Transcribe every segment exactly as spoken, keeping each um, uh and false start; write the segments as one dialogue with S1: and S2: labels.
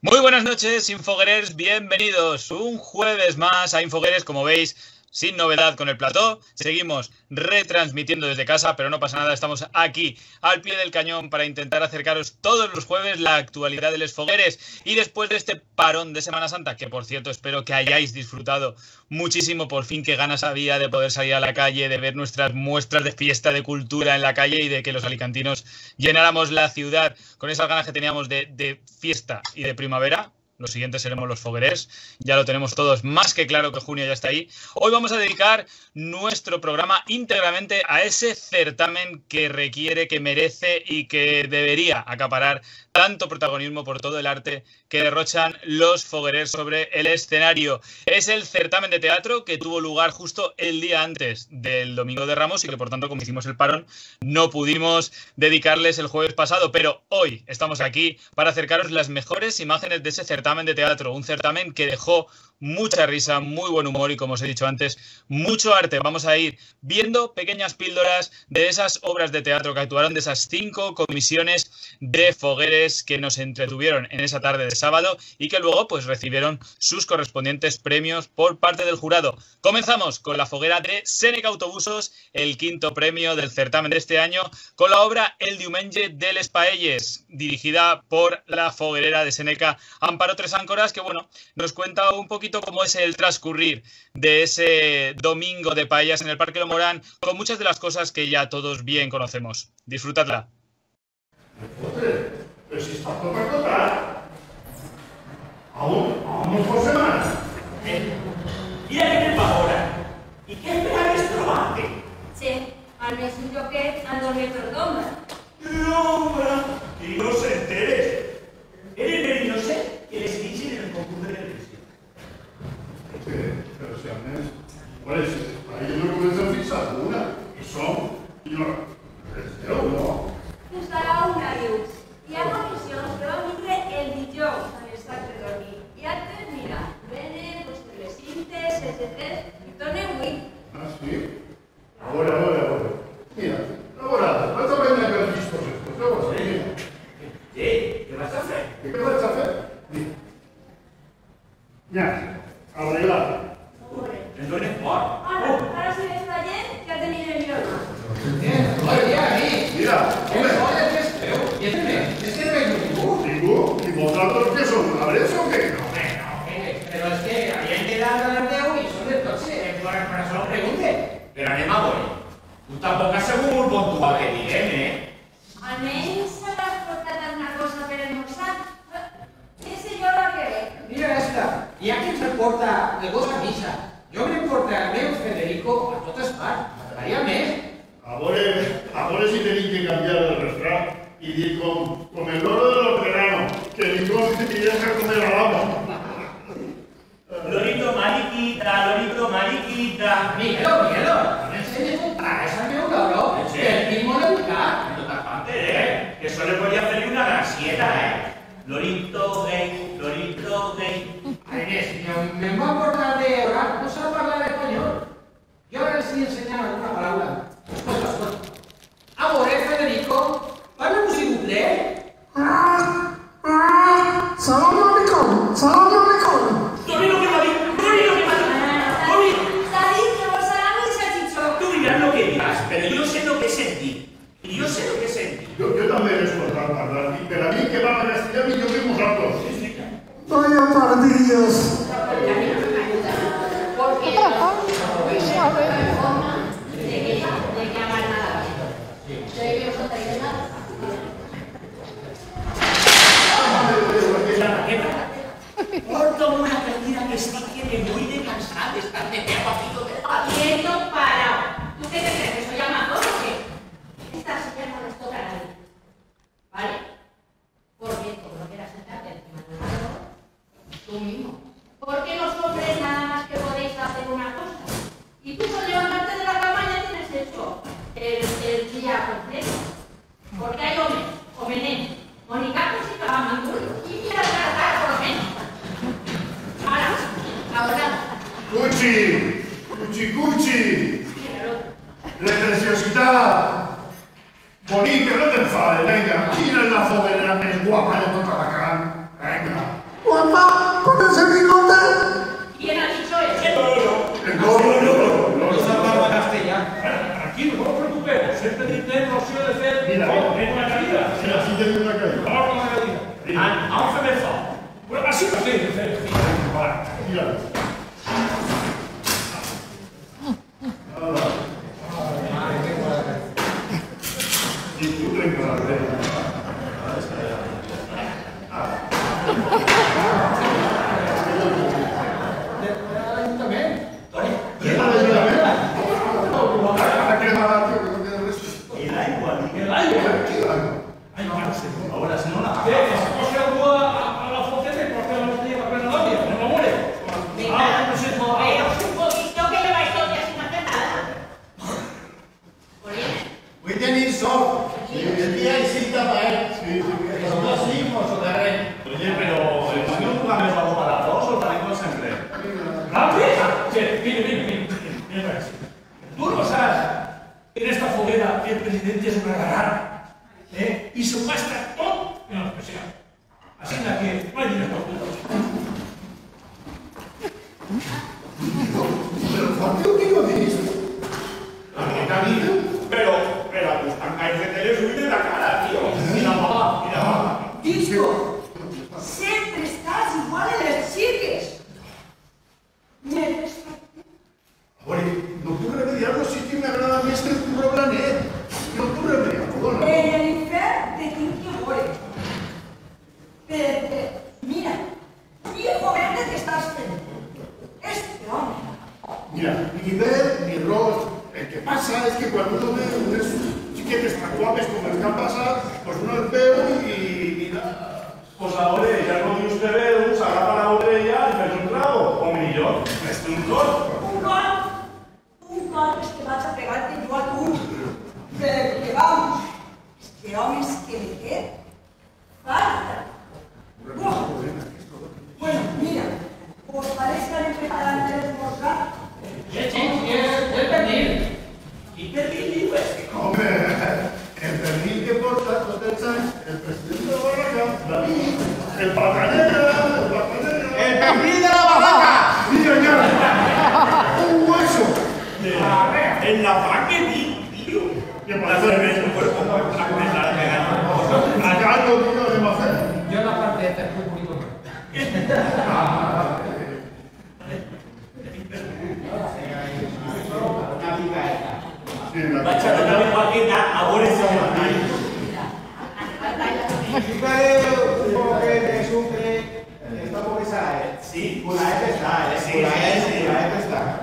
S1: Muy buenas noches, Infoguerers, bienvenidos un jueves más a Infoguerers, como veis, sin novedad con el plató. Seguimos retransmitiendo desde casa, pero no pasa nada, estamos aquí al pie del cañón para intentar acercaros todos los jueves la actualidad de los fogueres. Y después de este parón de Semana Santa, que por cierto espero que hayáis disfrutado muchísimo, por fin qué ganas había de poder salir a la calle, de ver nuestras muestras de fiesta, de cultura en la calle y de que los alicantinos llenáramos la ciudad con esas ganas que teníamos de, de fiesta y de primavera. Los siguientes seremos los foguerers, ya lo tenemos todos más que claro que junio ya está ahí. Hoy vamos a dedicar nuestro programa íntegramente a ese certamen que requiere, que merece y que debería acaparar tanto protagonismo por todo el arte que derrochan los foguerers sobre el escenario. Es el certamen de teatro que tuvo lugar justo el día antes del Domingo de Ramos y que por tanto, como hicimos el parón, no pudimos dedicarles el jueves pasado, pero hoy estamos aquí para acercaros las mejores imágenes de ese certamen de teatro, un certamen que dejó mucha risa, muy buen humor y, como os he dicho antes, mucho arte. Vamos a ir viendo pequeñas píldoras de esas obras de teatro que actuaron, de esas cinco comisiones de fogueres que nos entretuvieron en esa tarde de sábado y que luego pues recibieron sus correspondientes premios por parte del jurado. Comenzamos con la foguera de Seneca Autobusos, el quinto premio del certamen de este año, con la obra El Diumenge de les Paelles, dirigida por la foguerera de Seneca, Amparo Tres Áncoras, que bueno, nos cuenta un poquito cómo es el transcurrir de ese domingo de paellas en el Parque Lo Morán, con muchas de las cosas que ya todos bien conocemos. Disfrutadla.
S2: Pero si está todo para tocar. Aún, aún por semana.
S3: Eh, mira que te fa ahora. I què esperes trobar-te?
S4: Sí, almenys un joquet a dormir per l'ombra.
S3: L'ombra! I no s'enteres. Eres ben innocent que les dixen en el concurs de televisión.
S2: Sí, pero si al menos, pues, ahí no comencen a fixar una. I som, i no, és Déu, no?
S4: Fins a la una, dius. Hi ha comissions que van vindre el dijous a l'estat de dormir. I altres, mira, venen, pues, per les cintes, etcètera, i tornen avui.
S2: Ah, sí? A veure, a veure, a veure. Mira, a veure, vaig a prendre per vistos estos, a veure, mira.
S3: Eh, què vas a fer?
S2: Què vaig a fer? Mira. Ja, arreglat.
S3: Ens donen fort.
S4: Ara, ara si ves la gent, ja tenim el millor.
S5: Oye, a mí.
S2: Mira,
S5: ¿Qué
S2: home.
S5: joder que es feo? ¿Y este me? ¿Es que no hay ningún?
S2: Ningú? I vosaltres què són, cabres o què?
S5: No, hombre, no, hombre. Pero es que habían quedado a las de hoy y son del coche. Por por eso lo pregunte.
S3: Però anem a veure. Tu tampoc has sigut molt puntual que diguem, eh?
S4: Almenys hauràs portat alguna cosa per almorzar. Què sé jo la que ve?
S5: Mira esta. ¿Y a quién se porta de dos a misa? Yo me porta a meu Federico a totes parts. M'agradaria més.
S2: A veure, a veure si tenim que canviar el refrán i dir com, com el loro de los veranos, que ningú te deja comer al amo.
S3: Lorito mariquita, lorito mariquita.
S5: Miguelo, Miguelo, no me enseñes un tragues al meu cabró.
S3: Sí.
S5: Que el mismo no educar.
S3: No t'espante, eh? Que eso le podía hacer una gracieta, eh? Lorito gay, lorito gay.
S5: Inés, me, me va a acordar de orar, no sabe hablar español. Yo ahora les voy a enseñar alguna palabra. Escolta, escolta. Amore, Federico, parla così un ple?
S6: Salam alaikum, salam alaikum.
S3: Lorito que m'ha dit, Lorito que m'ha dit. Lorito.
S4: S'ha dit que vols salami i salchichó.
S3: Tú dirás lo que digas, pero yo sé lo que sentí. Y yo sé lo que sentí.
S2: Jo, jo també l'he escoltat parlar, i per a mi que va a castellà millor que vosaltres.
S3: Sí, sí.
S6: Vaya pardillos.
S4: Porque no de que de que hagan nada. De que os traéis nada.
S3: La raqueta. Porto una perdida que estic que me voy de cansar de estar de pego aquí todo el rato.
S4: Quieto, parado. ¿Tú qué te crees? ¿Que soy amador o qué? Esta silla no les toca a nadie. ¿Vale? Porque como no quieras sentarte encima de un árbol, tú mismo. Porque los hombres nada más que podéis hacer una cosa. Y tú con levantarte de la cama ya tienes hecho el, el día completo. Porque hay hombres, homenes, monicacos y cagamanduros. Y mira la cara por lo menos. Ahora, ahora.
S2: Cuchi! Cuchi, cuchi! La preciositat! Bonica, no te'n enfades, venga. Quina és la foguera més guapa de tota la carn? Venga.
S6: Guapa, con ese bigote.
S4: ¿Quién ha dicho eso?
S2: No, no, no, no.
S5: No se habla castellano.
S3: Tranquilo, no os preocupéis. Siempre dice Rocío de Fer.
S2: Mira,
S3: en una caída.
S2: Sí, así tiene una caída.
S3: Vamos con una caída. A once meses. Bueno, así lo sé. Vale.
S2: Mira. Y tú te encargas.
S3: Ahora, si no, la coge a la foteta y por qué no te lleva plena novia, no me muere. Ah, no sé, no.
S4: Veos un poquito que lleváis todo el día sin hacer nada. Oye,
S7: Voy a tener sol. El día y cita para él.
S2: Sí, sí.
S7: Los dos hijos o de rey.
S3: Oye, pero el baño nunca me pagó para dos o para dos siempre. ¿Antes? Sí, mire, mire, mire. Mira, tú no sabes que en esta foguera el presidente es una garra. ¿Eh? Y se muestra todo en la especial. Así es la que no hay dinero por todos.
S2: Pero ¿cuánto que no dices?
S3: Pero, pero, pues, hay que tener subir de la cara, tío. Mira, mamá, mira, mamá.
S8: Disco, sempre estàs igual en les xiques.
S2: Oye, no puc remediar-lo si que m'agrada més que el curro blanet. No puc remediar-lo, dona.
S8: En l'infern te tinc que veure. Perquè, mira, viejo verde que estàs fent. Este home.
S2: Mira, ni ver ni rol. El que pasa es que cuando uno ve unos chiquetes tan guapes como el que han pasado, pues uno los ve y, y nada.
S3: Pues ahora ya no usted ve un saca para la botella y me un trago. O millón. Es un gol.
S8: Un gol, un gol és que vaig a pegar-te jo a tu. Perquè, vamos, este home és que me té falta. Buah. Bueno, mira, ¿os parece que han preparado el esmorzar?
S5: ¿Qué chinches? ¿Qué pernil?
S3: Y perdí, pues.
S2: Hombre, el pernil que porta Totelsan, el presidente de Barraca, David, el patanera, el patanera.
S7: ¡El pernil de la barraca!
S2: Mira ya, un hueso.
S3: En la paquete, tío.
S2: ¿Qué pasa?
S3: El cuerpo no es para comenzar a pegar.
S2: Acá lo quiero de Macén.
S5: Yo la parte de este es muy bonito.
S7: Una picaeta.
S2: Sí, la
S3: Va a echar una paqueta, ahora se va a ir.
S7: Porque es un que esta pobreza es.
S3: Sí.
S7: Culaete está, ¿eh?
S3: Sí,
S7: Culaete,
S3: sí, sí.
S7: Culaete está.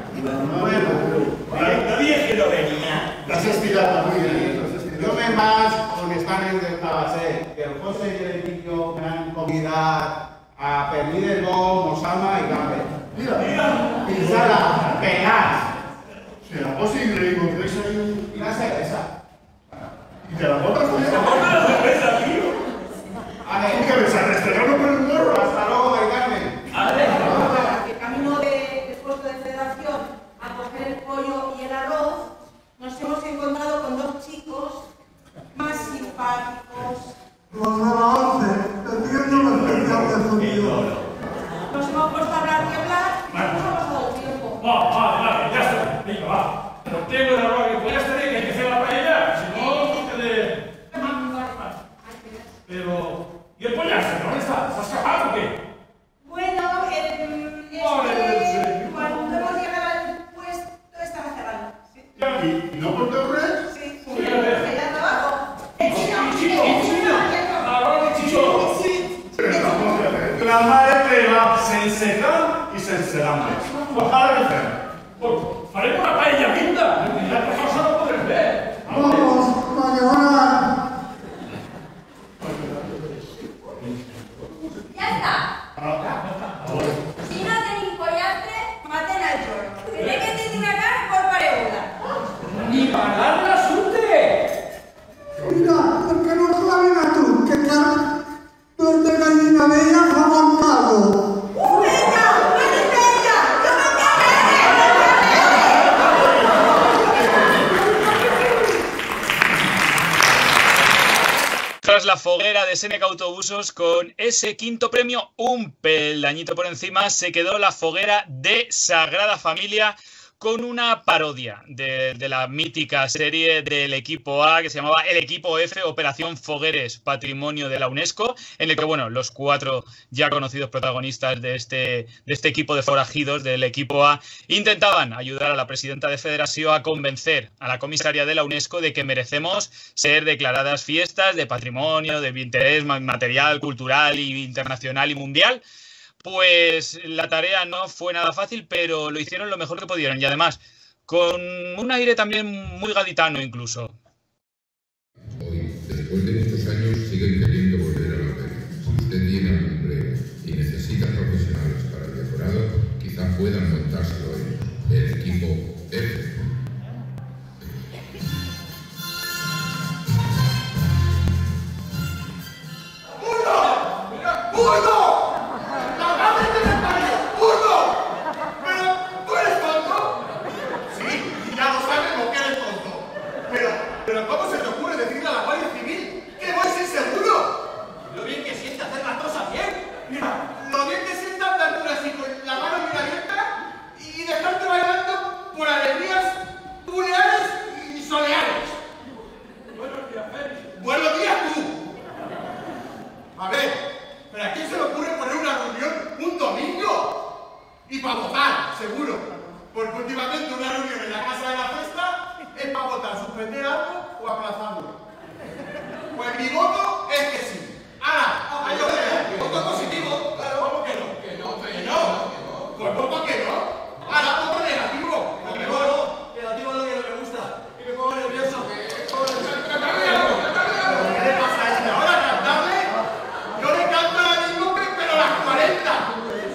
S3: No dije que lo venía.
S2: Las estiradas, muy bien. Las estiradas.
S7: Yo me más con estar en el Tabasé, que el José y el niño me han convidado a pernil de gom, mosama y gambe.
S2: Mira,
S3: Mira.
S7: Y sala, penas.
S2: ¿será posible que encontréis ahí
S7: Y la cerveza.
S2: y te la botas con esa?
S3: Ponme la cerveza, tío.
S7: A
S2: ¿Tú
S7: ver,
S2: qué ves? ¿A restregarlo por el morro?
S7: hasta luego, Maricarmen.
S3: A ver.
S8: Que camino de, del puesto de federación a coger el pollo y el arroz, nos hemos encontrado con dos chicos más simpáticos.
S6: Los de la once, entiendo la especial de sonido.
S8: Nos hemos puesto a hablar y hablar y nos ha pasado el tiempo.
S3: Va, vale, vale, ya está. Venga, va. No tengo el arroz que podías tener que hay que hacer la paella. Si no, que de. Pero. ¿Y el pollazo? ¿Dónde está? ¿Se ha escapado o qué?
S8: Bueno, eh, es
S3: Vale,
S8: que
S3: sí.
S8: cuando hemos llegado al puesto estaba cerrado. Sí,
S2: ¿Y no por Torres?
S8: sí, sí,
S3: Mira, mira.
S8: allá abajo. El chino,
S3: Chicho,
S8: el
S3: chicho. Arroz de chicho.
S8: Sí,
S3: La madre que va se enseca y se enselambre. Ojalá que sea. Pues, haremos una paella pinta. Ya te pasa no podrás ver.
S6: Vamos, mañana.
S8: ya está. Si no tenéis pollastre, maten al choro. Tiene que tener una cara por pareula.
S5: ¡Ni pagar la surte!
S6: Mira, ¿por qué no saben a tú que cada dos de gallina de ella jamón caldo?
S8: ¡Venga! ¡Venga! ¡No me
S1: Tras la foguera de Seneca Autobusos, con ese quinto premio, un peldañito por encima, se quedó la foguera de Sagrada Familia, con una parodia de, de la mítica serie del equipo A que se llamaba El Equipo F, Operación Fogueres, Patrimonio de la UNESCO, en el que, bueno, los cuatro ya conocidos protagonistas de este, de este equipo de forajidos del equipo A intentaban ayudar a la presidenta de Federación a convencer a la comisaria de la UNESCO de que merecemos ser declaradas fiestas de patrimonio, de interés material, cultural, y internacional y mundial. Pues la tarea no fue nada fácil, pero lo hicieron lo mejor que pudieron y además con un aire también muy gaditano incluso.
S9: Hoy, después de muchos años, siguen queriendo volver a la feria. Si usted tiene algún empleo y necesita profesionales para el decorado, quizá puedan montárselo ellos, el equipo F.
S2: ¡Burdo! ¡Burdo! ¿Pero cómo se te ocurre decirle a la Guardia Civil que vais inseguro?
S5: Lo bien que siente hacer las cosas bien.
S2: Mira, lo bien que sienta andar así con la mano bien abierta y dejarte bailando por alegrías buleares y soleares.
S3: Buenos días, Félix.
S2: Buenos días, tú. A ver, ¿pero a quién se le ocurre poner una reunión un domingo? Y para votar, seguro. Porque últimamente una reunión en la casa de la fiesta es para votar, suspender algo o aplazarlo. Pues mi voto es que sí. Ahora, hay otro voto positivo. Claro, ¿cómo que no? Que no, que no. Pues voto que no. Ahora, voto negativo.
S5: Negativo, negativo es lo que no me gusta. Y me pongo nervioso.
S2: ¿Qué le pasa a este ahora cantarle? Yo le canto ahora mismo, pero las cuarenta.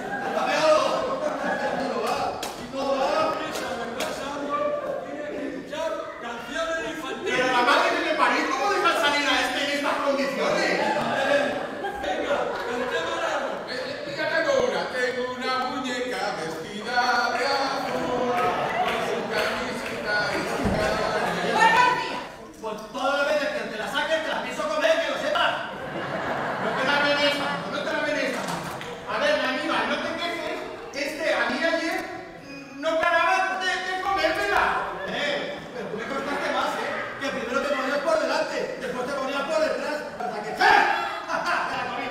S2: Pero la madre que me parió, ¿cómo dejan salir a este en estas condiciones?
S3: Venga, cantemos algo.
S9: Ya tengo una, tengo una muñeca vestida de azul, con su camiseta y su cadena.
S8: ¡Buenos días!
S5: Pues todas las veces que te la saques, te la pienso comer, que lo sepas.
S2: No te la veneza, no te la veneza. A ver, Aníbal, no te quejes. Este, a mí ayer no paraba de, de comérmela.
S5: Eh, pero tú me contaste más, ¿eh? Que primero te ponías por delante, después te ponías por detrás, hasta que... ¡Ja! ¡Ja, ja! ¡Te la comí!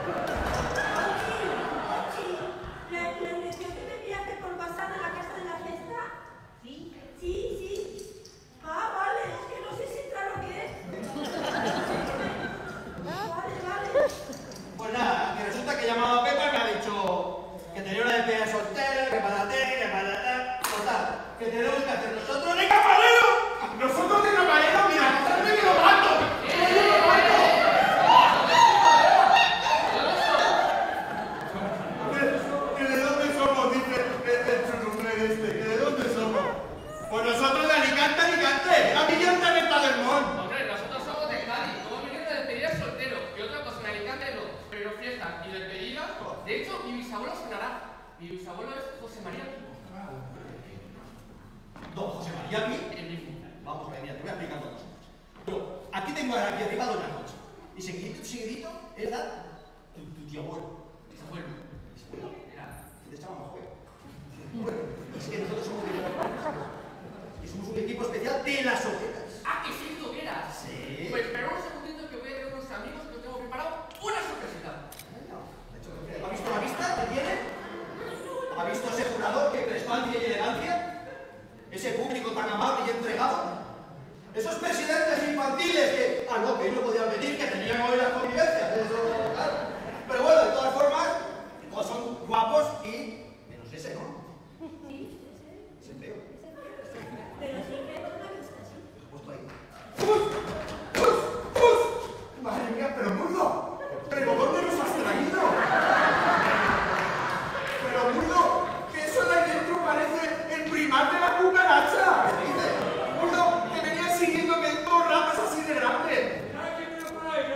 S8: ¿Le, le metió que me enviaste por WhatsApp de la casa de la fiesta? Sí. Sí, sí. Ah, vale, es que no sé si entra lo que es. Vale, vale.
S5: Pues nada, que resulta que he llamado a Pepa y me ha dicho que tenía una despedida de soltera, que para ti, que para... Total, que tenemos que hacer nosotros de camarero.
S2: Nosotros de camarero, mira, nosotros que lo mato. ¡Yo lo mato! ¿Que de dónde somos? Dice el, el churrumbre este. ¿Que de dónde somos? Pues nosotros de Alicante, Alicante. La millón de neta del mon.
S10: Hombre, nosotros somos de Cádiz, como viniendo de despedidas soltero. Y otra cosa, en Alicante no, pero fiestas y despedidas. De hecho, mi bisabuelo sonará. Mi bisabuelo es José María Pico.
S5: Don José María Pi,
S10: El mismo.
S5: vamos a ver, mira, te voy a explicar dos cosas. Yo, aquí tengo aquí arriba a Doña Concha. Y seguidito, seguidito, es la tu, tu tío abuelo.
S10: Bisabuelo.
S5: Bisabuelo, era, te echaba más juego. Bueno, es que nosotros somos de y somos un equipo especial de las hogueras.
S10: Ah, que sí, hogueras.
S5: Sí.
S10: Pues espera un segundito que voy a ver a unos amigos que tengo preparado una sorpresita.
S5: ¿Ha visto la vista que tiene? ¿Ha visto ese jurador que prestancia y elegancia? Ese público tan amable y entregado. Esos presidentes infantiles que, ah, no, que ellos no podían venir, que tenían hoy las convivencias. Eso, claro. Pero bueno, de todas formas, todos son guapos y menos ese, ¿no?
S8: Sí,
S5: Ese feo.
S8: pero sí que es una vista, sí.
S5: Lo he puesto ahí.
S2: ¡Uf! ¡Uf! ¡Uf! Madre mía, pero Burdo. ¿Pero dónde nos has traído? Pero Burdo, que eso de ahí dentro parece el primar de la cucaracha. ¿Qué dices? Burdo, que venían siguiéndome dos ratas así de grandes.
S3: ¿Sabes quién viene por ahí?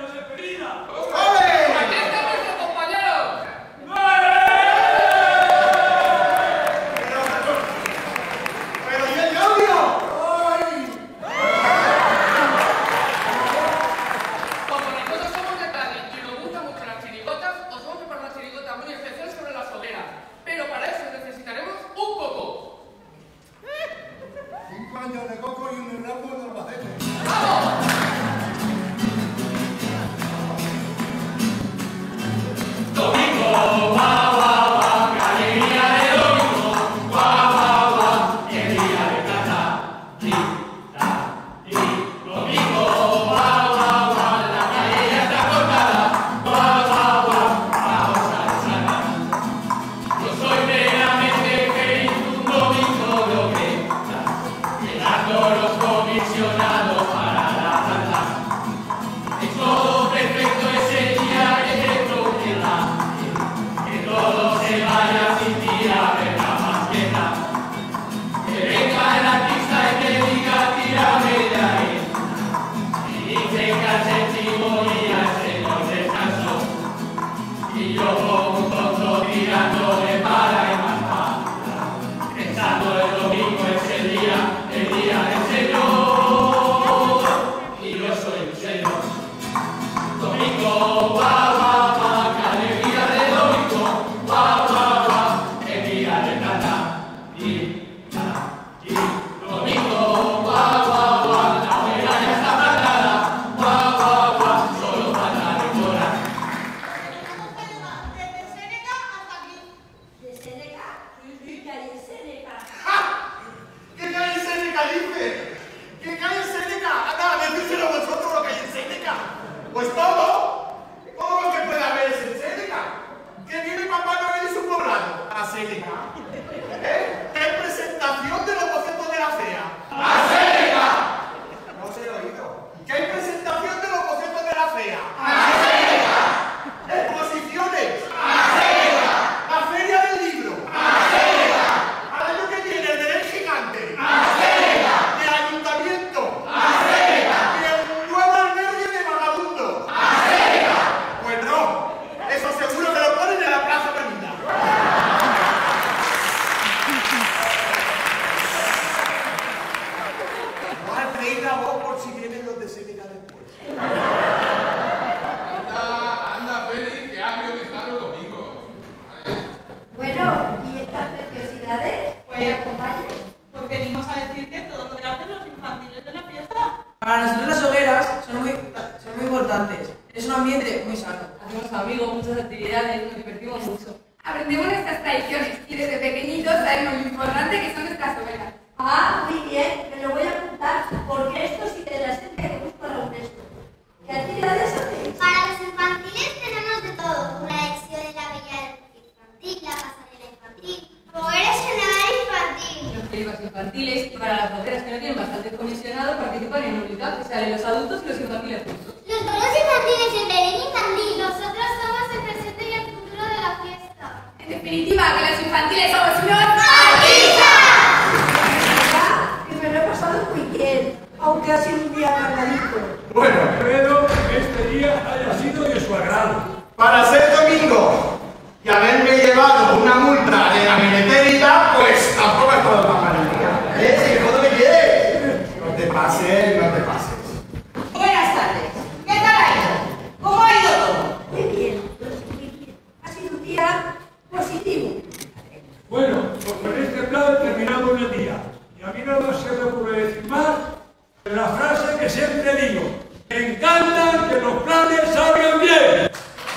S2: Aldea. Exposiciones. La Feria del Libro. Al año que viene el del Gigante. El Ayuntamiento. Y el nuevo albergue de Vagabundo. Pues no, eso seguro que lo ponen en la Plaza Avenida. No alcéis la voz por si vienen los de Seneca después.
S9: Anda, anda, Félix, que hambre me está los domingos.
S4: Bueno, ¿y estas preciosidades? Pues acompañen.
S8: Pues venimos a decir que todo lo que hacen los infantiles de la fiesta.
S11: Para nosotros las hogueras son muy, son muy importantes. Es un ambiente muy sano.
S10: Hacemos amigos, muchas actividades, nos divertimos mucho.
S12: Aprendemos nuestras tradiciones y desde pequeñitos sabemos lo importante que son nuestras hogueras.
S4: Ah, muy bien, me lo voy a apuntar, porque esto sí que es la esencia que busco para un texto. ¿Qué actividades hacéis?
S13: Para los infantiles tenemos de todo. Una lección de la bella infantil, la pasarela infantil, hogueras en la infantil.
S10: Los películas infantiles y para las hogueras que no tienen bastante comisionado participan en unidad que salen los adultos y los infantiles juntos.
S13: Los juegos infantiles en Belén infantil. Nosotros somos el presente y el futuro de la fiesta.
S12: En definitiva, que los infantiles somos unos
S13: ¡artistas!
S8: Que me lo he pasado muy bien, aunque ha sido un día cargadito.
S3: Bueno, espero que este día haya sido de su agrado.
S2: Para ser domingo y haberme llevado una multa de la minetérica, pues tampoco es todo tan mal día. ¿Eh? Si ¿Cómo me quieres? No te pases, no te pases.
S8: Buenas tardes. ¿Qué tal ha ido? ¿Cómo ha ido todo?
S4: Muy bien, muy bien. Ha sido un día positivo.
S3: Bueno, pues con este plan terminamos el día. Y a mí nada más se me ocurre decir más de la frase que siempre digo. Me encanta que los planes salgan bien.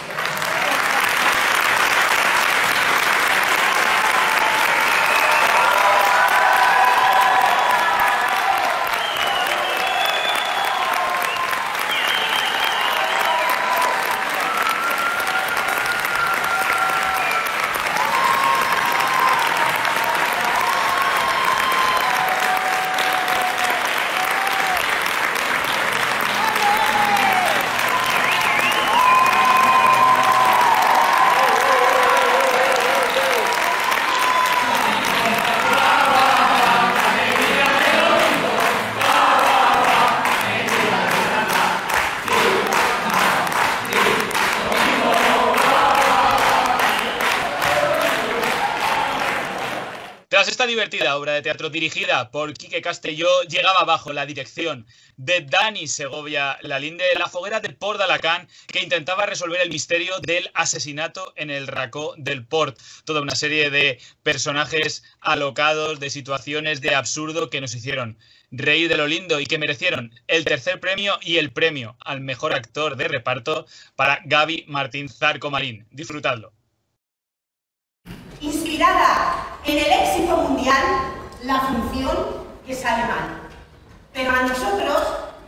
S1: Tras esta divertida obra de teatro dirigida por Quique Castelló, llegaba bajo la dirección de Dani Segovia Lalinde la foguera de Port d'Alacant, que intentaba resolver el misterio del asesinato en el racó del Port. Toda una serie de personajes alocados, de situaciones de absurdo que nos hicieron reír de lo lindo y que merecieron el tercer premio y el premio al mejor actor de reparto para Gaby Martín Zarco Marín. Disfrutadlo.
S8: Inspirada en el éxito mundial, la función que sale mal. Pero a nosotros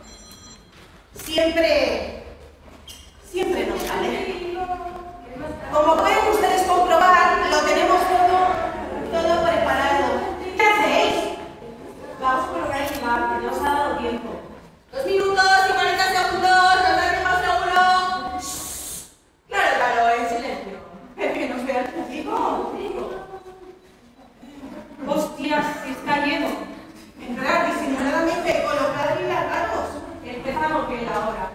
S8: siempre, siempre nos sale. Como pueden ustedes comprobar, lo tenemos todo, todo preparado. ¿Qué hacéis?
S11: Vamos por lo que hay que llevar, que no os ha dado tiempo.
S8: Dos minutos y cuarenta segundos, ¿no da tiempo seguro? Claro, claro, en silencio. El que nos vea el público, digo.
S11: Hostias, está lleno.
S8: Entrar disimuladamente, colocar y largaros.
S11: Empezamos bien ahora.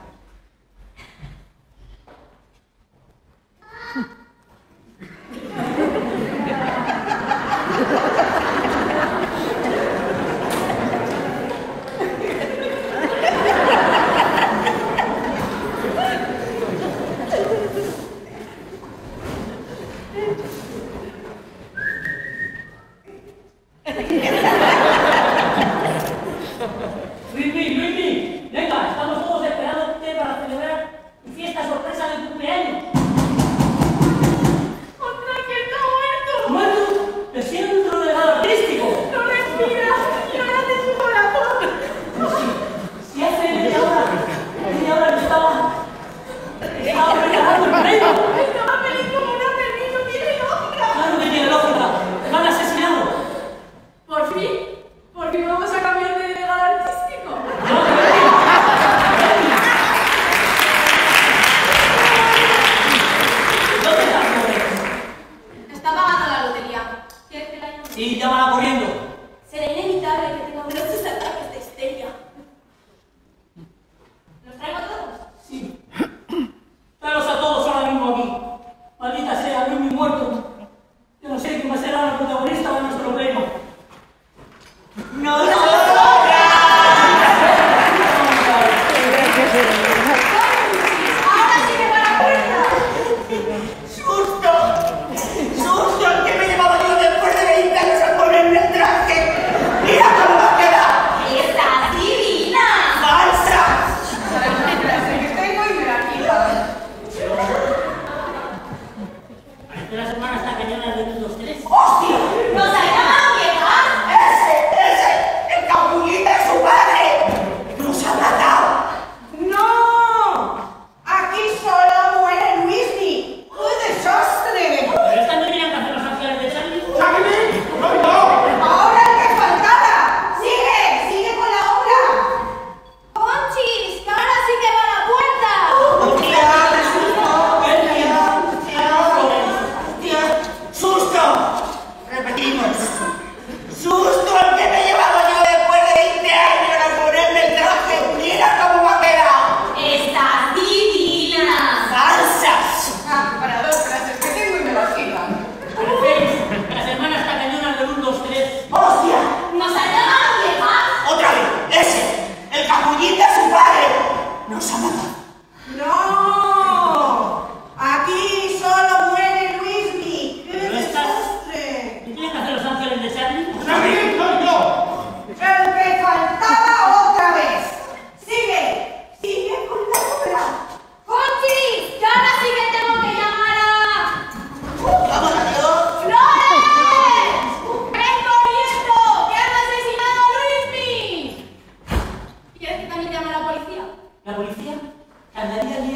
S14: Luismi, Luismi, venga, estamos todos esperándote para celebrar tu fiesta sorpresa de cumpleaños.
S8: ¡Ostras, que está muerto!
S14: ¡Muerto! ¡Te siento un delegado artístico!
S8: ¡No respira! ¡Y ahora te su corazón!
S14: Si hace media hora, media hora no estaba... Estaba preparando el premio.
S8: Estaba feliz como una feliz, no tiene lógica.
S14: Claro que tiene lógica. Te han asesinado.
S11: Por fin, por fin vamos a cambiar de delegado artístico.
S14: No,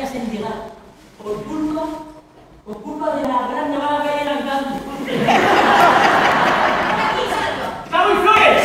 S14: días en llegar. Por culpa, por culpa de la gran nevada que hay en Alicante. ¡Vamos, Flores!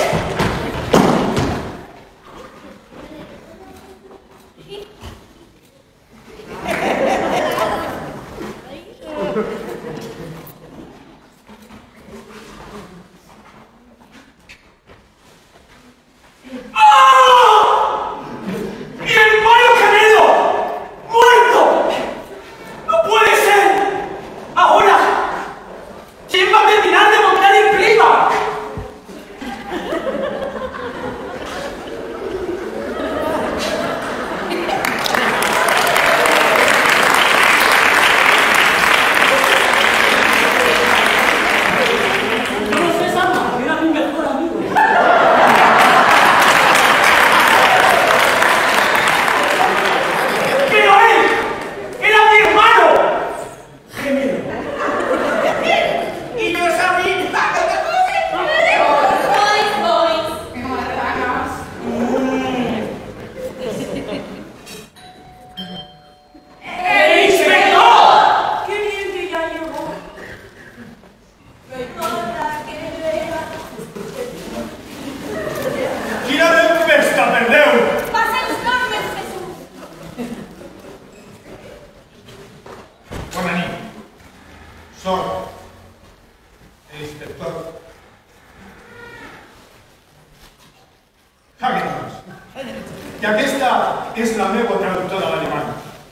S3: que aquesta és la meva traductora d'alemany.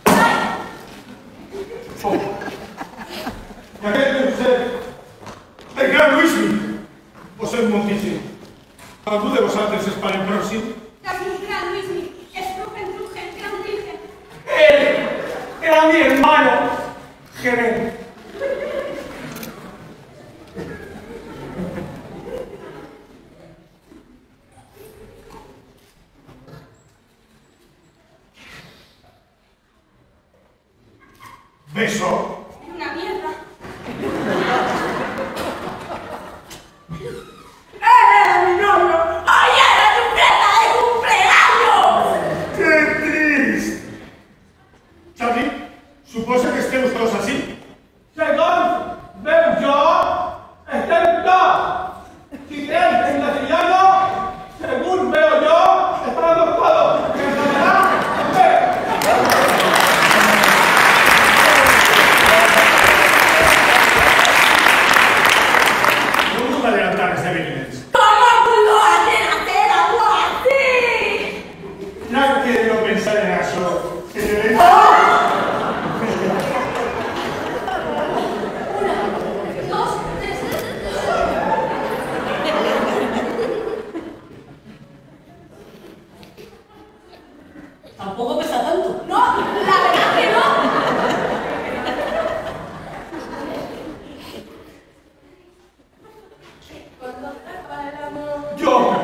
S3: Oh. I aquest deu ser el gran Luismi. Ho sent moltíssim. Algú de vosaltres és parent pròxim?
S4: También gran Luismi, es Rugen, Rugen, gran Virgen.
S3: Él era mi hermano gemelo. ¿Beso?
S4: Una mierda.
S3: ¡Era mi novio! ¡Ay, era tu fiesta de cumpleaños! ¡Qué triste! Charlie, suposa que esteu tots així? Segons veu jo, estem tots. Si creus en la Triana, según veo yo, estamos todos. ¿Qué pasará? Adelantar esdeveniments.
S4: ¿Cómo pudo hacer hacer algo así?
S3: No quiero pensar en eso.
S4: Una, dos, tres.
S14: Tampoco pesa tanto.
S4: No, la verdad que no.
S3: Yo,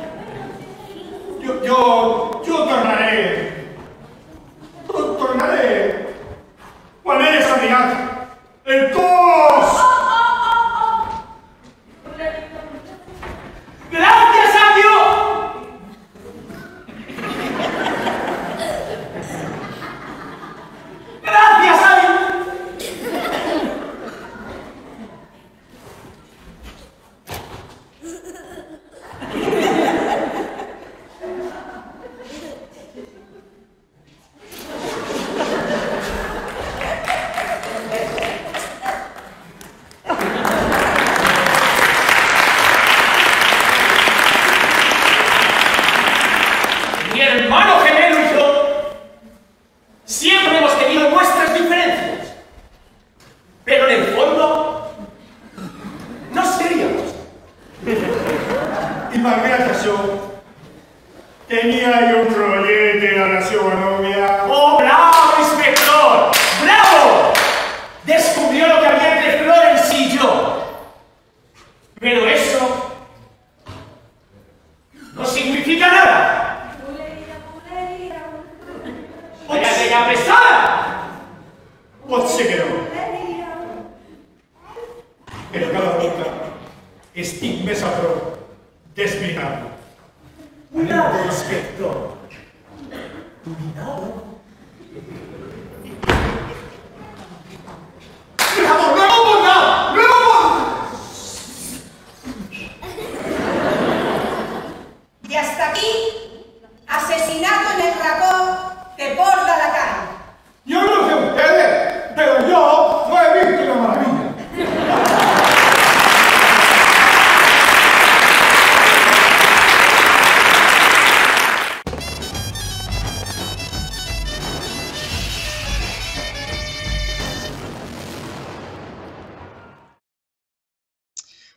S3: yo, yo, yo tornaré, yo tornaré, quan eres amigat, el cos. ¡Gracias a Dios! ¡Gracias a Dios! Mi hermano gemelo y yo siempre hemos tenido nuestras diferencias, pero en el fondo no seríamos. Y malgrat això, tenia jo un rollete a la seva novia. ¡Oh, bravo, inspector! ¡Bravo! Descubrió lo que había entre Florence y yo. Pero eso no significa nada. ¡Vaya de ya pesada! Pot ser que no. Però cada volta estic més a prop d'esbrinar-lo. Cuidado, inspector. Cuidado.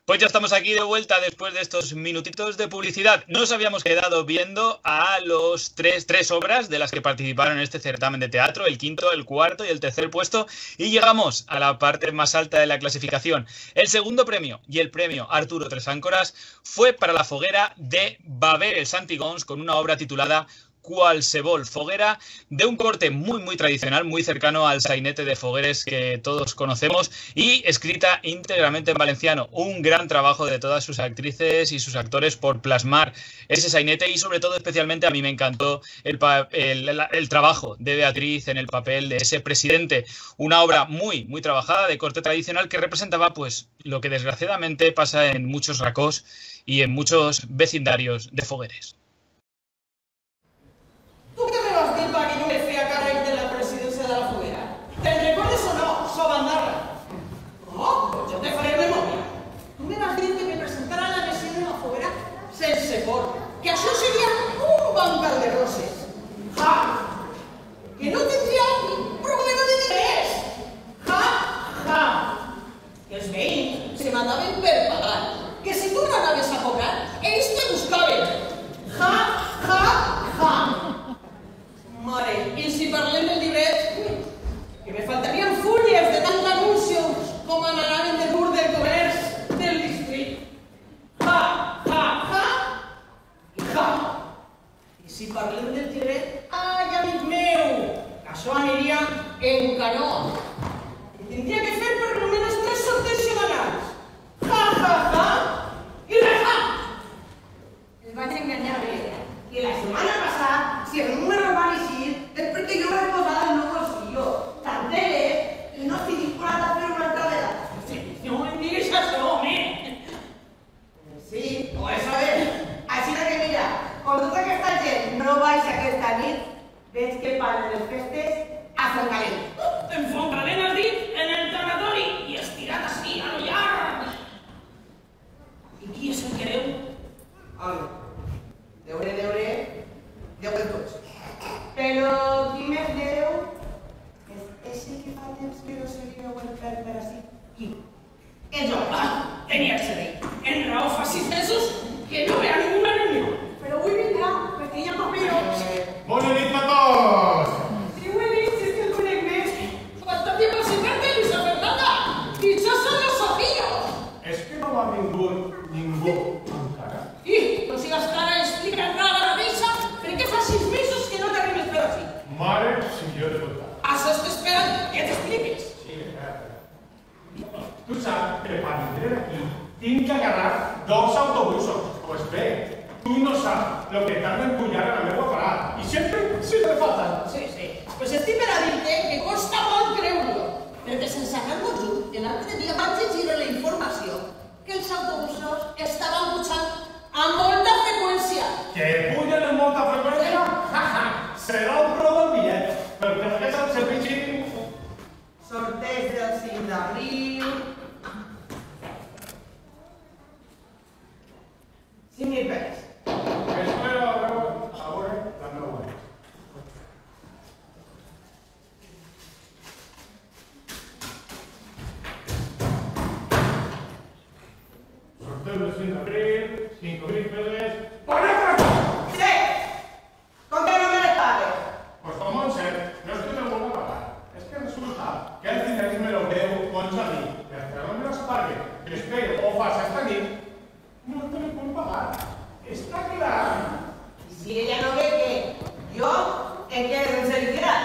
S1: Pues ya estamos aquí de vuelta después de estos minutitos de publicidad. Nos habíamos quedado viendo a los tres, tres obras de las que participaron en este certamen de teatro, el quinto, el cuarto y el tercer puesto, y llegamos a la parte más alta de la clasificación. El segundo premio y el premio Arturo Tres Áncoras fue para la foguera de Baber el Santigons con una obra titulada Qualsevol foguera, de un corte muy muy tradicional, muy cercano al sainete de fogueres que todos conocemos y escrita íntegramente en valenciano. Un gran trabajo de todas sus actrices y sus actores por plasmar ese sainete y sobre todo especialmente a mí me encantó el, el, el, el trabajo de Beatriz en el papel de ese presidente. Una obra muy muy trabajada de corte tradicional que representaba pues lo que desgraciadamente pasa en muchos racós y en muchos vecindarios de fogueres.
S8: ¿Tú qué me vas a decir para que yo me fui a càrrec de la presidència de la foguera? Te'n recordes o no, Sobandarra? No, pues yo te faré memòria. Tu me vas dir que me presentara la mesa de la foguera sense por, que això seria un bancal de roses. Ja! Que no tindria ni problema de diners. Ja! Ja! Que els veïns se mataven per pagar. Que si tu no anaves a cobrar, ells te buscaven. Ja! Ja! Ja! Mare, i si parlem del llibret, que me faltarien fulles de tant anuncio com anaven de dur del comerç del districte. Ja, ja, ja, i ja. I si parlem del llibret, ai, amic meu, que això aniria en canó. I tindria que fer per almenys tres sorteig setmanals. Ja, ja, ja, i ja.
S4: Els vaig enganyar bé.
S8: I la setmana passada, si el número va eixir, és perquè jo vaig posar el meu bolsillo. Tarteles, i no estic disposat a fer una altra vegada.
S3: No em diguis això, home!
S8: Sí, ho he saber. Així que mira, com tota aquesta gent no baix aquesta nit, veig que paren les festes a Fontcalent.
S3: En Fontcalent has dit? En el tanatori! I estirat així, a lo llarg! I qui és el que deu?
S8: Home, deure, deure, deure tots. Però qui més deu és ese que fa temps que no se li veu el pèl per així. Qui? El jo.
S3: Ah, tenia que ser ell. En raó fa sis mesos que no ve a ninguna reunió.
S8: Però avui vindrà, perquè hi ha paperos.
S2: Bona nit a tots!
S8: Sí, ho he vist, és que el conec més. Faltaria presidente Luisa Fernanda. Dichosos los Sofíos.
S2: És que no ha vingut ningú encara.
S8: I, no sigues clara, explica encara la mateixa, perquè fa sis mesos que no t'arrimes per aquí.
S2: Mare, si jo de votar.
S8: Això t'esperen que t'expliques.
S2: Sí, espera. Tu saps que per vindre aquí tinc que agarrar dos autobusos. Pues bé, tu no saps el que tarden pujar a la meva parada. I sempre se me falten.
S8: Sí, sí. Pues estic per a dir-te que costa molt creure-ho. Perquè sense anar molt junt, l'altre dia vaig llegir la informació que els autobusos estaven pujant amb molta freqüència.
S2: Que pugen amb molta freqüència? Ja, ja. Serà el preu del bitllet. Perquè aquest el servici...
S8: Sorteig del cinc d'abril... cinc mil pesos.
S2: Espero a veure, a veure, la meva. Sorteo del cinc d'abril, cinc mil pesos... ¡Para!
S8: Sí! Com que no me les pagues?
S2: Pues com Montse, no és que no vol pagar. És que resulta que el diners me lo deu Montse a mi. Per que no me les pague, que espero o fas esta nit, no te lo puc pagar. Està clar.
S8: I si ella no ve que jo en què es liquidar?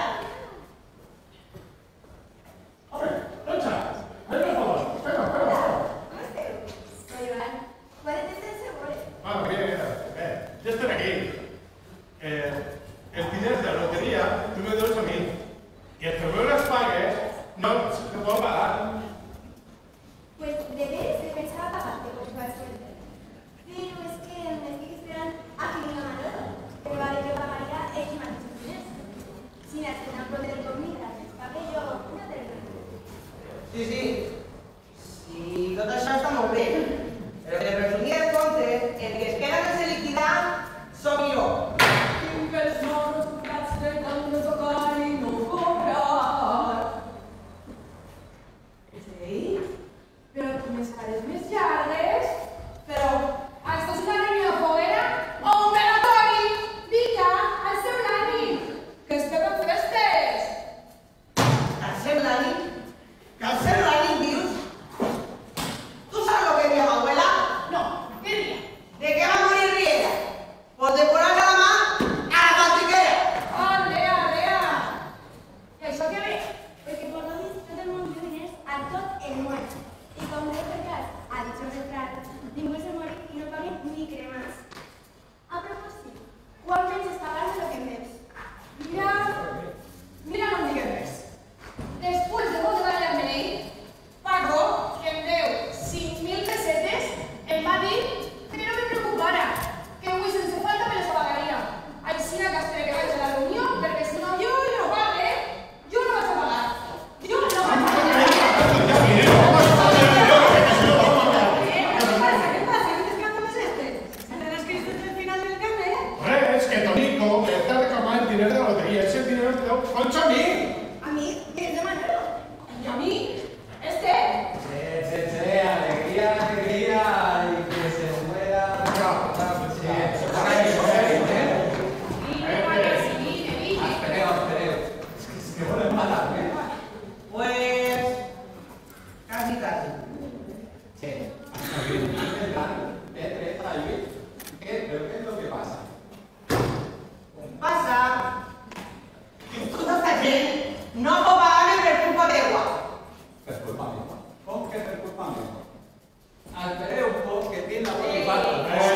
S2: A ver, Montse, ven por favor. Espera, espera, espera.
S13: Oigan, ¿cuáles de seguros?
S2: Ah, bien, bien. Ya estoy aquí. Eh, el dinero de la lotería tú me debes a mí. Y el que me las pagues, no te puedo pagar.
S13: Pues debes de pensar a pagarte por tu suerte. Pero es que me estoy esperando a que venga Manolo. Pero vale, yo pagaría el más de sin hacer una prueba de comida. Pagué yo una de las.
S8: Sí, sí. Sí, tot això està molt bé. Però de resumir el compte, el que es queda sense liquidar som jo.
S11: Tinc els moros tocats de tant de tocar i no cobrar. És ell? Però tu més cares més llargues.
S13: a tot el món. I com bé perquè ha dit el refrán, ningú se mori i no pague ni cremas. A propòsit, quan menys es pagar de lo que em veus?
S12: Mira, mira no em digues res. Després de votar el M N I, Paco, que em deu cinc mil pessetes, em va dir que no me preocupara, que avui sense falta me les pagaria. Així que espero que vaig a la reunió, perquè si no jo no pague, jo no vaig a pagar. Jo no vaig a pagar.
S8: ¿Qué pasa? ¿Qué pasa? ¿Qué descanso es este? ¿Me tienes que irte al final del café?
S2: Hombre, es que Tonico, que está reclamando el dinero de la lotería, ese dinero te lo concha a mí.
S13: A mi, que és de Manolo.
S12: I a mi, este,
S5: Che, che, che, alegría, alegría, y que se muera. No, no, sí, se para ahí, se para ahí, ¿eh? Espereo, espereo. Es que es que vuelven matar, ¿eh?
S11: Pues... casi, casi.
S5: Che, hasta bien, ¿eh? ¿Está ahí? ¿Qué? ¿Pero qué es lo que pasa?
S11: Pasa que toda esta gente no puede pagarme per culpa de agua.
S5: Per culpa meva. Com que per culpa meva? Espereu un poc, que tinc la botifarra.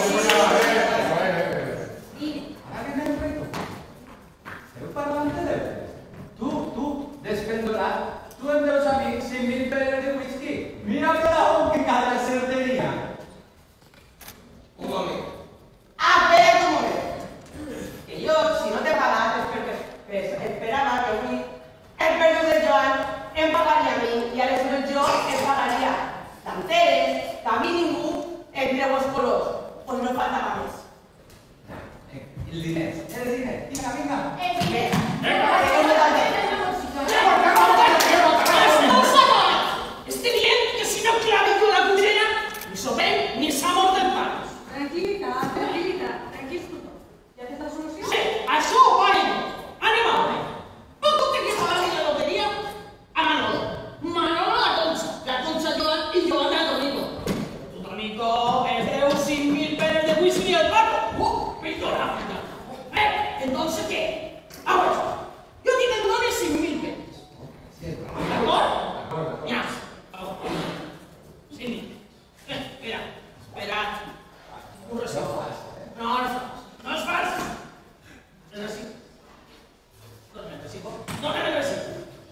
S5: Ara que m'he fet. Esteu parlant de deures? Tu, tu, despendorat, tu em deus a mi cinc mil peles de whisky. Mira per on que cada certeria. Un moment.
S11: Ah, espera un moment. Que yo, si no te pagas, es porque pues, esperaba que avui el perdut de Joan em pagaria a mi i aleshores jo em pagaria tant Teres, que a mi ningú em treu els colors. Pues no faltava més.
S5: El diners, el diners. Vinga, vinga.
S12: el dinero.
S3: Esté bien que si no clave con la cuchara, ni sopen ni sabor del pan.
S8: Tranquilita, tranquilita, tranquil. ¿Ya te está solución?
S3: Sí, això ho farem. Anem a veure. On tu tenies a la loteria? A Manolo. Manolo la Concha. La Concha Joan i Joan de Tonico. Tu Tonico es deu cinc mil peles de whisky al Paco. Uh, perdona, perdona. Eh, entonces ¿qué? Ahora, yo a ti te dono cinc mil peles. D'acord? Ja. Sí. Eh, espera, espera. Un recibo. No, no es fals. No es fals. Es así. Dóname el recibo. Dóname el recibo.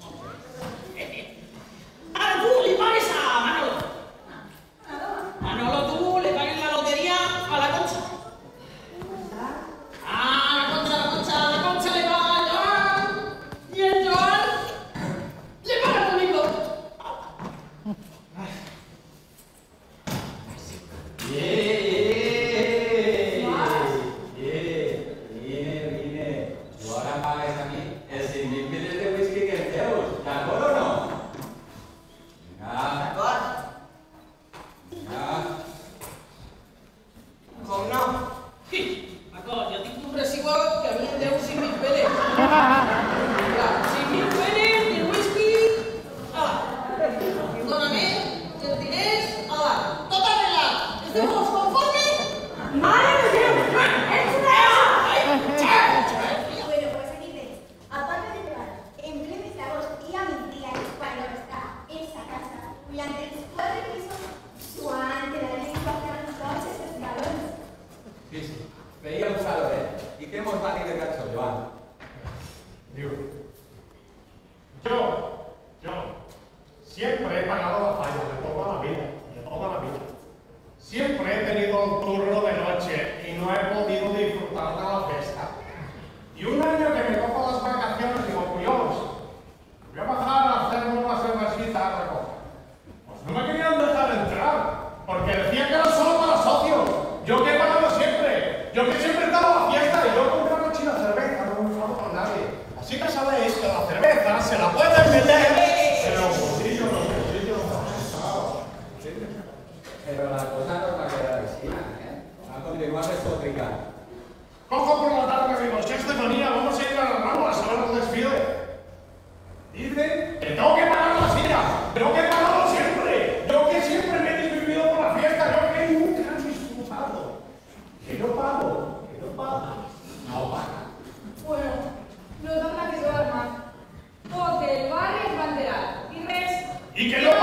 S3: Ahora tú le pagues a Manolo. Manolo, tú le pagues la lotería a la Concha. Ah, la Concha, la Concha, la Concha le paga a Joan. Y el Joan le paga a Tonico.
S5: Tu ara pagues a mi els cinc mil peles de whisky que em deus, d'acord o no? Vinga.
S11: D'acord?
S5: Vinga.
S11: Com no?
S3: Sí, d'acord, jo tinc un recibo que a mi em deu cinc mil peles. Vinga, cinc mil peles de whisky. Ala. Dóname els diners. Ala. Tot arreglat. Estamos conformes?
S8: ¡Madre de Dios! ¡Es una
S13: Bueno, pues aquí veis, aparte de pegar en pleno de agosto y a mi tía cuando está en esa casa, durante los cuatro pisos, Juan te da lengua a los dos escalones.
S5: Sí, sí. Veia un saloret. I què mos va dir de cançó, Joan?
S2: Digo, yo, yo, siempre he pagado la falla de toda la vida, de toda la vida. Siempre he tenido un turno de noche y no he podido disfrutar de la fiesta. Y un año que me cojo las vacaciones, digo, curiosos, voy a bajar a hacerme una cervecita a recoger. Pues no me querían dejar entrar, porque decían que era solo para socios. Yo que he pagado siempre, yo que siempre he estado a la fiesta y yo compré una china cerveza, no me enfado con nadie. Así que sabéis que la cerveza se la pueden meter en los bolsillos, en los bolsillos, en los bolsillos.
S5: Pero la cosa no va a quedar así, ¿eh? Va a continuar despotricando.
S2: Cojo por la tarde y digo, che, Estefanía, vamos a ir a la Rambla a ver el desfile. Dicen que tengo que pagar la silla, tengo que pagarlo siempre. Yo que siempre me he desvivido por la fiesta, yo que nunca he disfrutado. Que no pago, que no pago. No paga.
S12: Bueno, no torna que se va más. Porque el barri es banderal. I res.
S2: Y que no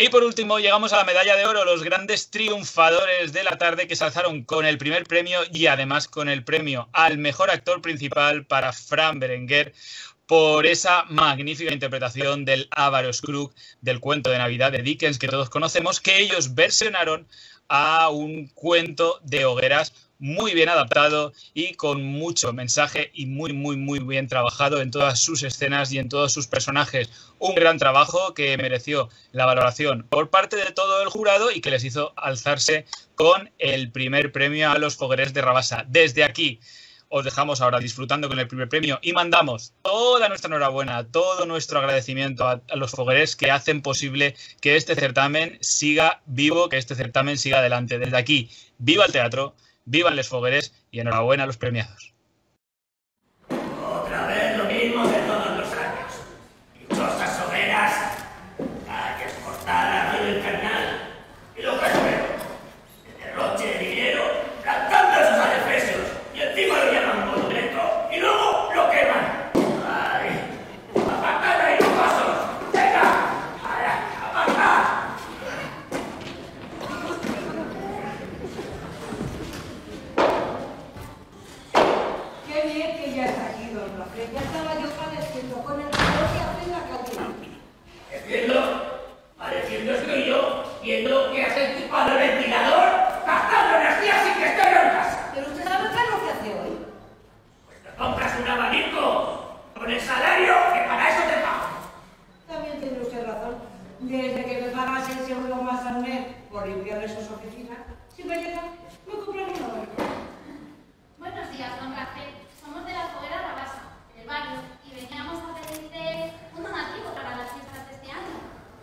S1: Y por último llegamos a la medalla de oro, los grandes triunfadores de la tarde que se alzaron con el primer premio y además con el premio al mejor actor principal para Fran Berenguer por esa magnífica interpretación del Avaro Scrooge del cuento de Navidad de Dickens que todos conocemos, que ellos versionaron a un cuento de hogueras muy bien adaptado y con mucho mensaje y muy, muy, muy bien trabajado en todas sus escenas y en todos sus personajes. Un gran trabajo que mereció la valoración por parte de todo el jurado y que les hizo alzarse con el primer premio a los Foguerers de Rabassa. Desde aquí os dejamos ahora disfrutando con el primer premio y mandamos toda nuestra enhorabuena, todo nuestro agradecimiento a, a los Foguerers que hacen posible que este certamen siga vivo, que este certamen siga adelante. Desde aquí, viva el teatro, vivan les Foguerers y enhorabuena a los premiados.
S3: Otra vez lo mismo de todos los años. Dichosas hogueras, hay que exportar a ruido infernal. Y lo que es peor, el derroche de dinero, plantando esos adefesios, y encima lo llaman monumento, y luego lo queman. ¡Ay! ¡Apartad ahí los pasos! ¡Venga! ¡Apartad!
S8: Qué bien que ya está aquí, don Rafael. Ya estaba yo padeciendo con el dolor que hace en la cabeza.
S3: Entiendo, pareciendo estoy yo, viendo que has equipado el ventilador, gastando energía sin que esté yo en casa.
S8: Pero usted sabe qué es lo que hace hoy.
S3: Pues te compras un abanico con el salario que para eso te pago.
S8: También tiene usted razón. Desde que me pagas ese euro más al mes por limpiarle sus oficinas, si me llega, me compro un abanico.
S15: Buenos días, don Rafael. Somos de la Foguera Rabassa, del barrio, y veníamos a pedirte un donativo para las fiestas de este año.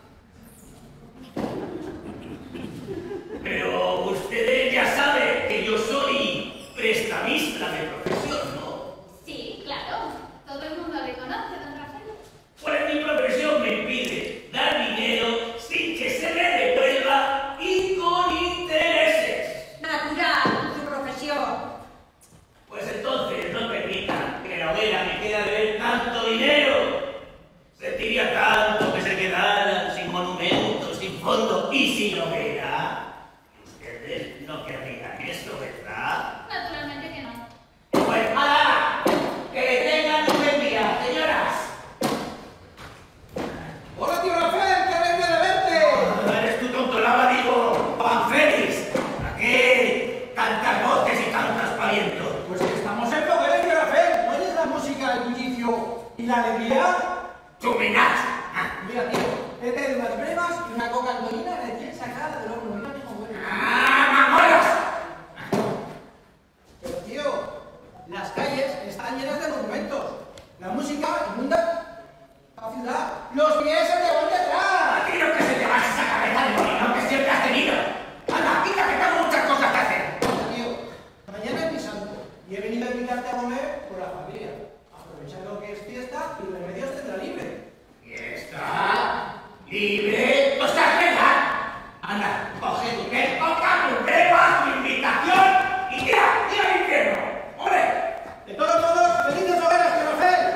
S3: Pero ustedes ya saben que yo soy prestamista de profesión, ¿no?
S15: Sí, claro. Todo el mundo le conoce, don Rafael.
S3: Pues mi profesión me impide dar dinero sin que se me devuelva y con intereses.
S8: Natural, su profesión.
S3: Pues entonces no permitan que la hoguera me quede a deber tanto dinero. Sentiría tanto que se quedaran sin monumento, sin fondo y sin hoguera. Ustedes no querrían eso, ¿verdad?
S15: Naturalmente que no.
S3: Pues ¡hala! ¡Que tengan un buen día, señoras!
S5: ¡Hola, tío Rafael! ¡Que vengo de verte!
S3: ¿No eres tú, tonto lava, digo, Juan Félix? ¿A qué tantas voces y tantos pavientos?
S5: Pues que estamos en Fogueres, tío Rafael. ¿No oyes la música, el bullicio y la alegría?
S3: ¡Chuminás!
S5: Mira, tío, he traído unas bremas y una coca andolina recién sacada del horno. Mira, hijo, bueno.
S3: ¡Ah, mamonas!
S5: Pero, tío, las calles están llenas de monumentos. La música inunda la ciudad. Los pies se te van detrás.
S3: A ti no que se te vaya esa cabeza de molino que siempre has tenido. Anda, quita que tengo muchas cosas que hacer.
S5: Oye, tío, mañana es mi santo y he venido a invitarte a comer por la familia. Aprovechando que es fiesta y Remedios tendrá libre.
S3: ¿Fiesta? ¿Libre? ¿No estás legal? Anda, coge tu que coca, tu breva, tu invitación y tira, tira al infierno. ¡Hombre!
S5: De todos modos, felices hogueras, tío Rafael.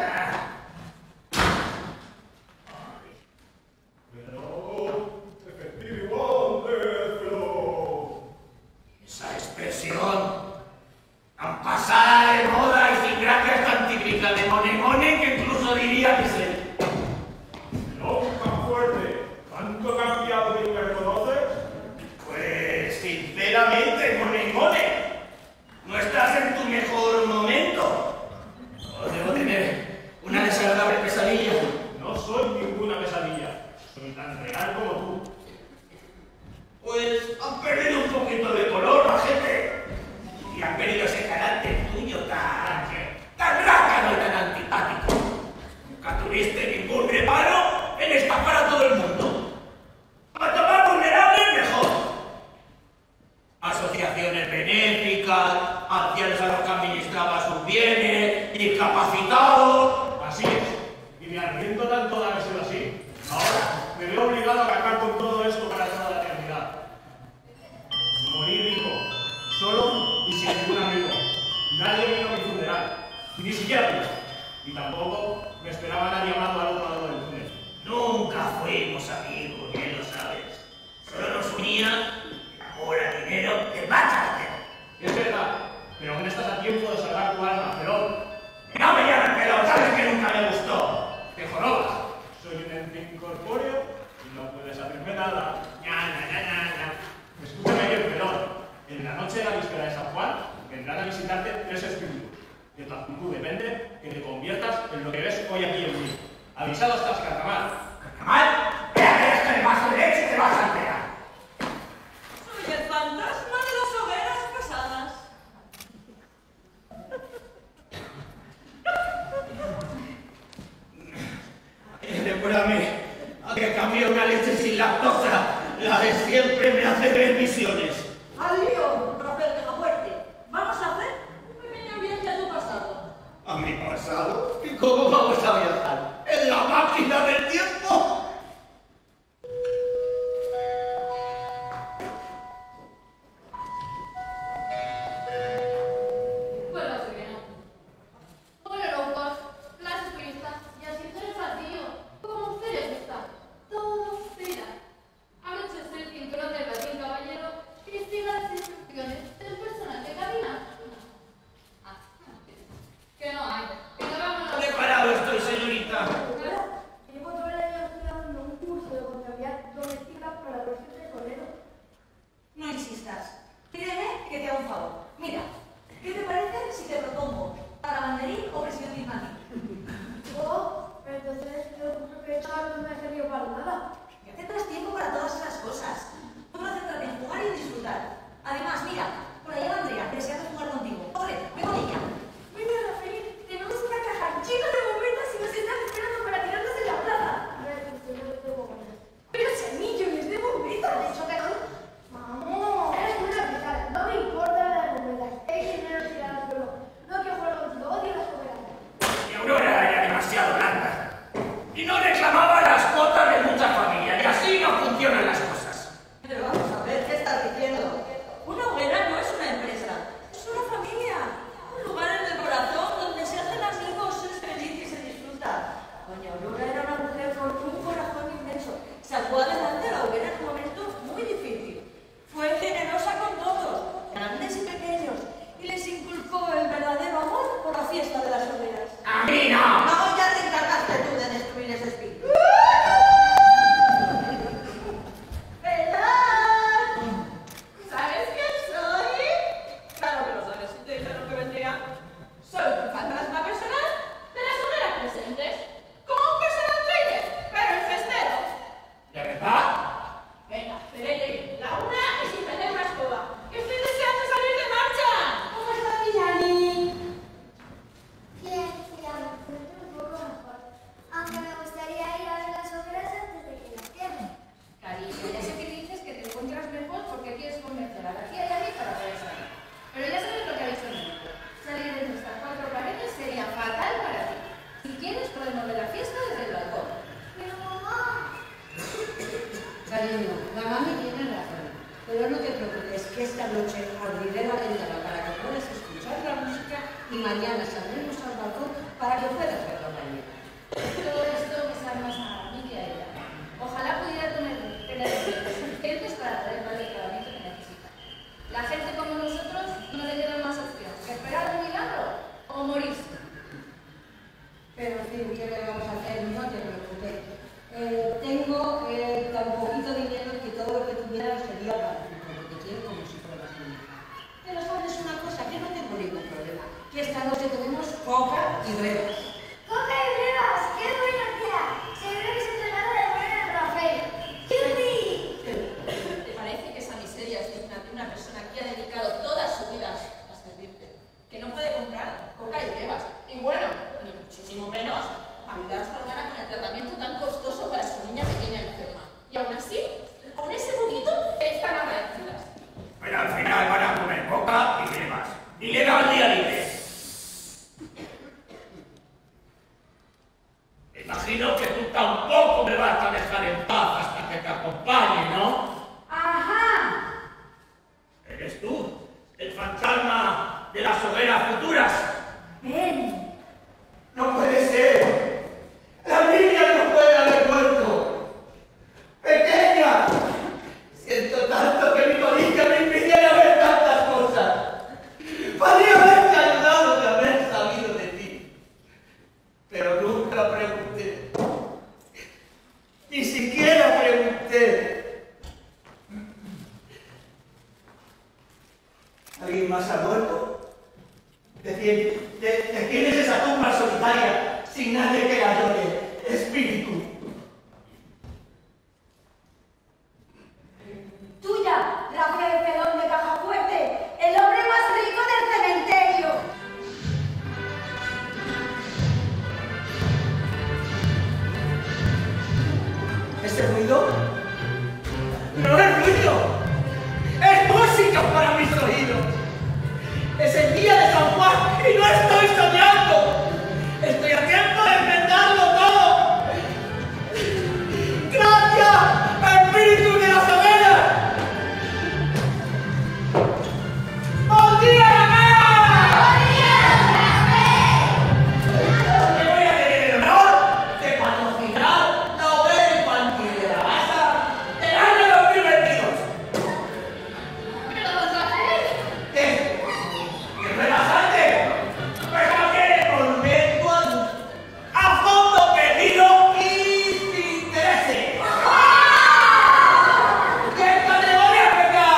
S3: Esa expresión tan pasada de moda y sin gracia tan típica de Monemone que incluso diría que es él.
S16: No, tan fuerte. ¿Tanto cambiado de que me reconoces?
S3: Pues sinceramente, Monemone, no estás en tu mejor momento. O debo tener una desagradable pesadilla.
S16: No soy ninguna pesadilla. Soy tan real como tú.
S3: Pues han perdido un poquito de color la gente. Y han perdido ese carácter tuyo tan, tan rácano y tan antipático. Nunca tuviste ningún reparo en estafar a todo el mundo. Cuanto más vulnerable, mejor. Asociaciones benéficas, ancianos a los que administraba sus bienes, discapacitados.
S16: Así es. Y me arrepiento tanto de haber sido así. Ahora me veo obligado a cargar con todo esto para toda la eternidad. Morir rico, solo y sin ningún amigo. Nadie vino a mi funeral, ni siquiera tú. Y tampoco me esperaba nadie amado al otro lado del túnel.
S3: Nunca fuimos amigos, bien lo sabes. Solo nos unía ahora dinero que mata.
S16: Es verdad, pero aún estás a tiempo de salvar tu alma, Pelón.
S3: No me llames Pelón, sabes que nunca me gustó.
S16: Te jorobas. Soy un ente incorpóreo y no puedes hacerme nada.
S3: Ya, ya, ya, ya, ya.
S16: Escúchame bien, Pelón. En la noche de la víspera de San Juan vendrán a visitarte tres espíritus. De tu actitud depende que te conviertas en lo que ves hoy aquí en mí. Avisado estás, Carcamal.
S3: ¿Carcamal? Espérate, este el vaso de leche y te vas a enterar.
S8: Soy el fantasma de las hogueras pasadas.
S3: Recuérdame a que cambié una leche sin lactosa. La de siempre me hace ver visiones.
S8: ¡Al lío, Rafael Pegafuerte! Vamos a hacer un pequeño viaje a tu pasado.
S3: ¿A mi pasado? ¿Y cómo vamos a viajar? ¿En la máquina del tiempo?
S15: Pues lo sé que no. Pobre locos, las turistas y así todo el vacío. Como ustedes están. Todo será. Abróchese el cinturón del batín caballero y siga las instrucciones del personal de cabina. Ah, que no hay. Venga, vámonos.
S3: Preparado estoy, señorita.
S13: Claro, llevo todo el año estudiando un curso de contabilidad doméstica para la profesión de torero.
S8: No insistas. Pídeme que te haga un favor. Mira, ¿qué te parece si te propongo para banderín o presidente infantil?
S13: Oh, pero entonces el curso que he hecho no me ha servido para nada.
S8: Ya tendrás tiempo para todas esas cosas. Tú concéntrate en jugar y disfrutar. Además, mira, por allá va Andrea, deseando jugar contigo. Corre, ve con ella.
S13: Mira, Rafael, tenemos una caja llena de bombetas y nos están esperando para tirarnos en la plaza. A ver, estoy no tengo bombetas. Pero si hay millones de bombetas. ¿De hecho que no? Vamos, eres una pesada. No me importa las bombetas. Hay dinero tirado al suelo. No quiero jugar contigo, odio las bombetas.
S3: Mi Aurora era demasiado blanda. Y no reclamaba las cuotas de muchas familias. Y así no funcionan las cosas.
S8: Pero vamos a ver, ¿qué estás diciendo? Una hoguera no es una empresa, es una familia. Un lugar en el corazón donde se hacen amigos, se es feliz y se disfruta. Doña Aurora era una mujer con un corazón inmenso. Sacó adelante la hoguera en un momento muy difícil. Fue generosa con todos, grandes y pequeños, y les inculcó el verdadero amor por la fiesta de las hogueras.
S3: ¡A mí no!
S8: No, ya te encargaste tú de destruir ese espíritu.
S11: ¿Sabes quién soy? Claro que lo sabes, si te dijeron que vendría. Soy tu fantasma personal de las hogueras presentes. Como un personal trainer, pero en festero.
S3: ¿De verdad?
S11: Venga, Perete, la una y sin tener una escoba. ¡Que estoy deseando salir de marcha! ¿Cómo estás, Millani?
S13: Bien, ya me encuentro un poco mejor. Aunque me gustaría ir a ver las obras antes de que las cierren.
S15: Cariño, ya sé que dices que te encuentras mejor porque quieres convencer a la tía y a mí para poder salir. Pero ya sabes lo que ha dicho el médico. Salir de nuestras cuatro paredes sería fatal para ti. Si quieres, podemos ver la fiesta desde el balcón.
S13: Pero mamá...
S4: Cariño, la mami tiene razón. Pero no te preocupes, que esta noche abriré la ventana para que puedas escuchar la música y mañana saldremos al balcón para que puedas ver la mañana.
S15: Todo esto me sabe más a mí que a ella. Ojalá pudiera tener, tener los suficientes para traer el tratamiento que necesita. La gente como nosotros no le queda más opción que esperar un milagro o morirse.
S4: Pero en fin, ¿qué le vamos a hacer? No te preocupes. Eh, tengo eh, tan poquito dinero que todo lo que tuviera sería para ti, porque te quiero como si fueras mi hija. Pero sabes una cosa, que no tengo ningún problema. Que esta noche tenemos coca y brevas.
S13: ¡Coca y brevas! ¡Qué buena tía! Seguro que se trata de buena Rafael. ¡Yupi!
S11: ¿Te parece que esa miseria es digna de una persona que ha dedicado toda su vida a servirte? Que no puede comprar coca y brevas. Y bueno, ni muchísimo menos ayudar a su hermana con el tratamiento tan costoso para su niña pequeña enferma. Y aún así, con ese poquito, están agradecidas.
S3: Pero al final van a comer coca y brevas. Y le dan día libre. Me imagino que tú tampoco me vas a dejar en paz hasta que te acompañe, ¿no?
S8: ¡Ajá!
S3: ¿Eres tú? ¿El fantasma de las hogueras futuras?
S8: ¡Ven!
S3: ¡No puede ser! ¡La niña no puede haber muerto! ¡Pequeña!
S8: Si
S5: secundaria sin nadie que la llore. Espíritu.
S8: Tuya, Rafael Pelón de Cajafuerte, el hombre más rico del cementerio.
S5: ¿Ese ruido? ¡No es ruido! ¡Es música para mis oídos! ¡Es el día de San Juan y no estoy soñando! ¡Estoy a tiempo de enfrentarlo todo! ¡Gracias, espíritu de las hogueras! ¡Buen día, la ¡Buen día, la ¡Me voy a tener el honor de patrocinar la hoguera infantil de la casa del año dos mil veintidós!
S15: ¿Qué lo vas a hacer?
S5: ¿Qué? ¡Qué relajante! ¡Pues no quiere volver con a fondo perdido y sin interés! ¡Qué categoría peca!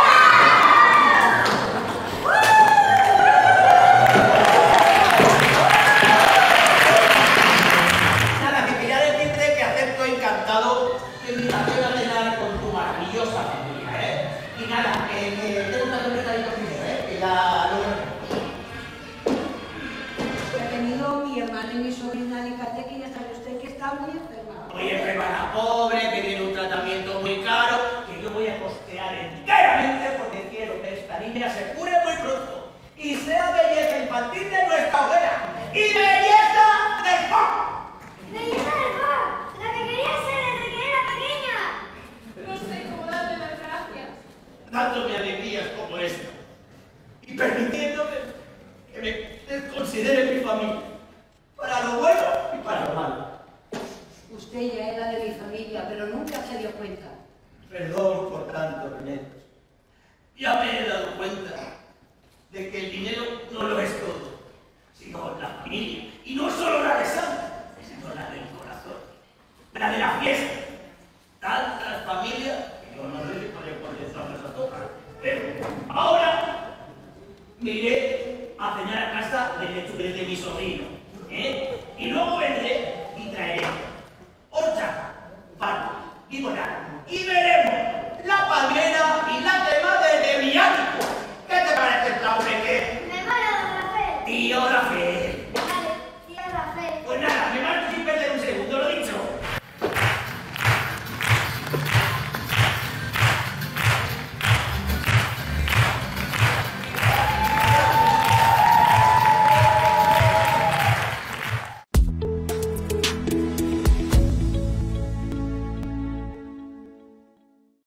S5: Nada, que quería decirte que acepto encantado tu invitación a cenar con tu maravillosa familia, ¿eh? Y nada, que, que tengo una recadito primero, ¿eh? Que ya lo
S8: Que ha tenido mi hermana y mi sobrina Alicate, que ya sabe usted que está muy enferma.
S5: Muy enferma la pobre, que tiene un tratamiento muy caro, que yo voy a costear enteramente porque quiero que esta niña se cure muy pronto y sea belleza infantil de nuestra hoguera y belleza del pop.
S13: ¡Belleza del pop! ¡La que quería ser desde que era pequeña!
S15: No sé cómo darle las gracias.
S5: Dándome alegrías como esta y permitiéndome que me considere mi familia, para lo bueno y para lo malo.
S8: Usted ya era de mi familia, pero nunca se dio cuenta.
S5: Perdón por tantos renetos. Ya me he dado cuenta de que el dinero no lo es todo, sino la familia. Y no solo la de sangre, sino la del corazón, la de la fiesta. Tantas familias que yo no sé si podría contestarlas a todas. Pero ahora me iré a cenar a casa de lechugues de mi sobrino, ¿eh? Y luego vendré